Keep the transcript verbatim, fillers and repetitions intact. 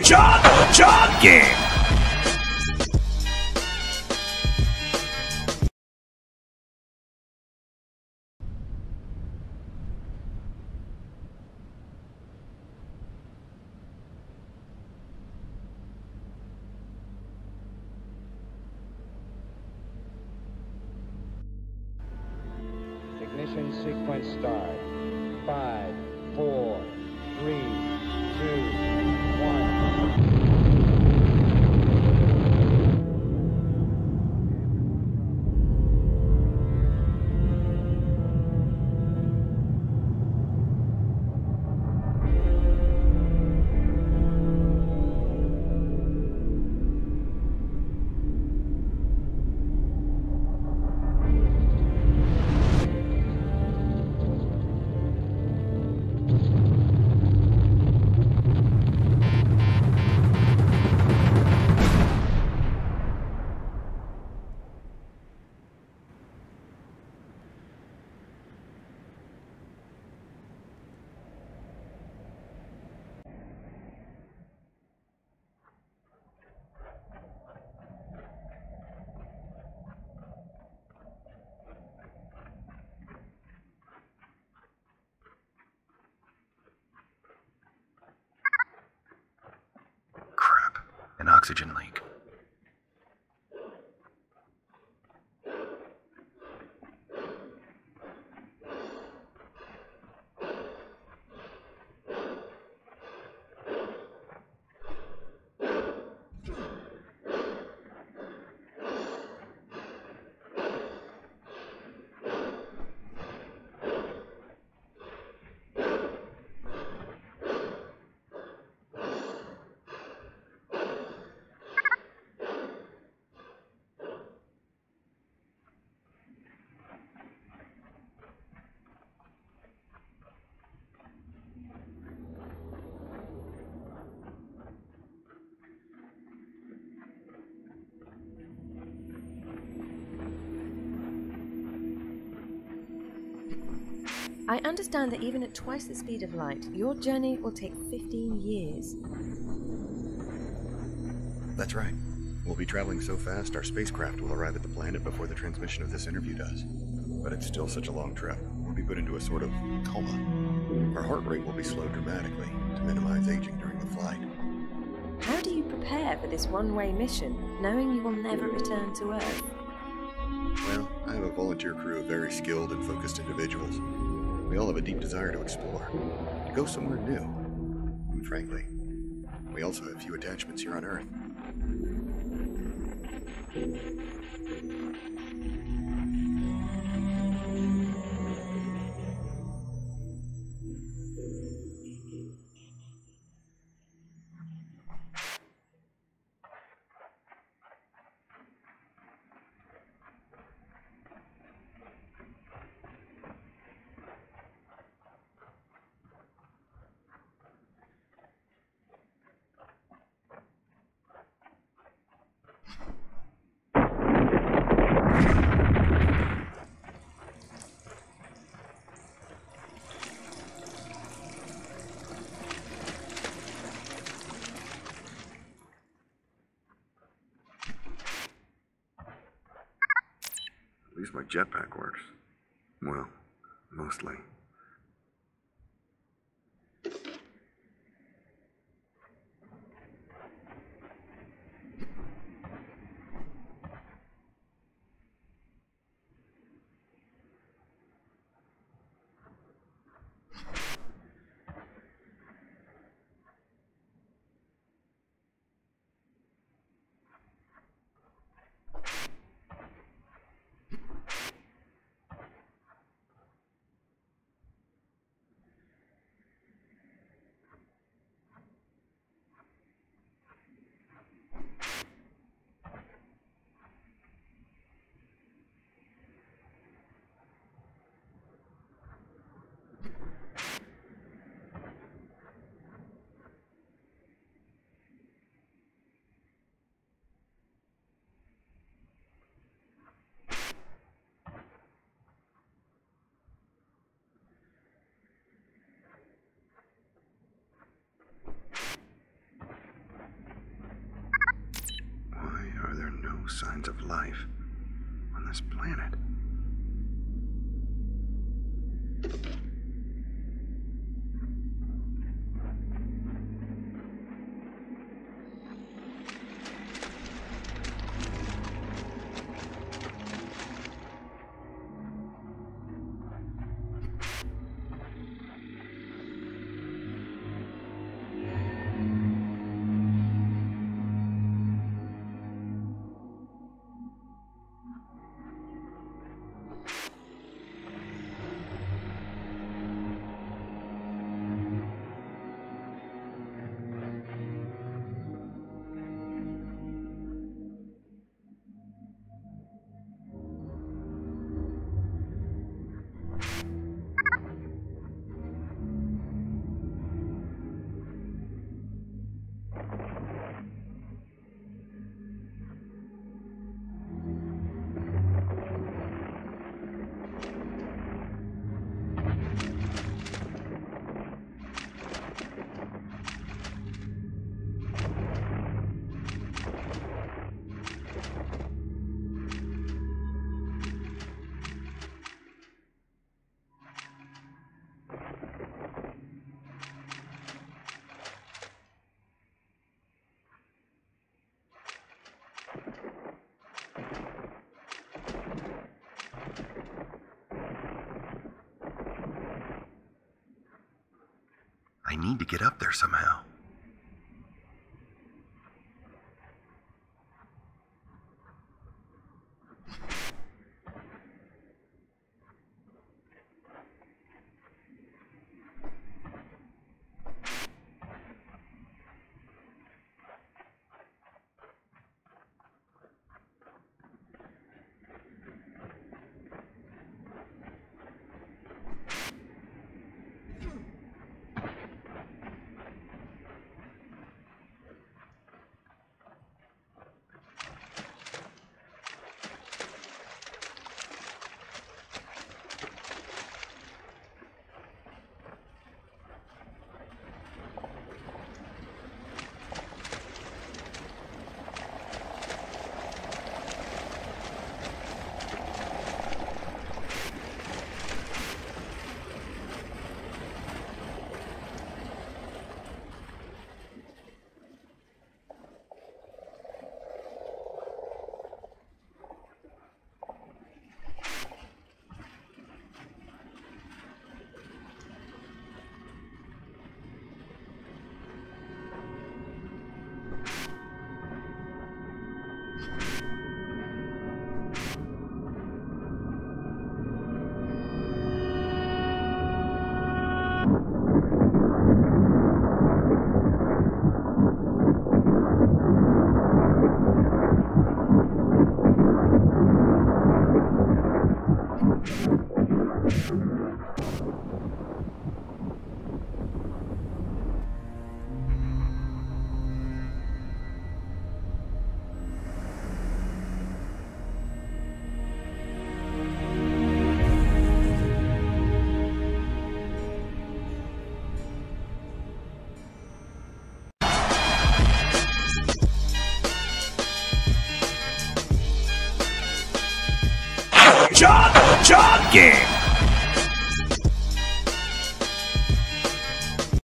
Chug, chugging! Ignition sequence start. Five, four, three, two, one. Crap. An oxygen leak. I understand that even at twice the speed of light, your journey will take fifteen years. That's right. We'll be traveling so fast, our spacecraft will arrive at the planet before the transmission of this interview does. But it's still such a long trip. We'll be put into a sort of coma. Our heart rate will be slowed dramatically to minimize aging during the flight. How do you prepare for this one-way mission, knowing you will never return to Earth? Well, I have a volunteer crew of very skilled and focused individuals. We all have a deep desire to explore, to go somewhere new. And frankly, we also have few attachments here on Earth. At least my jetpack works. Well, mostly. signs of life on this planet. I need to get up there somehow. Job, job game.